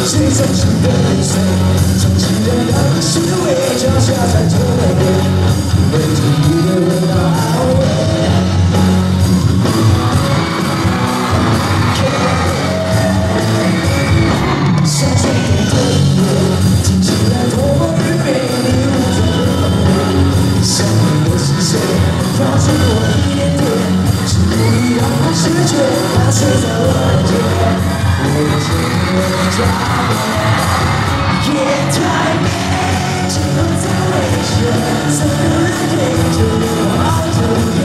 谁真心的跟随？曾经的那是围墙下在这里，为着你的味道安慰。像春天的夜，听起来多么愚昧，你无助的泪，想你的是谁？抓住我一点点，是故意让我失去，它睡在我耳边。我的心也抓不夜太美，只能在微笑，3个人对着我熬着。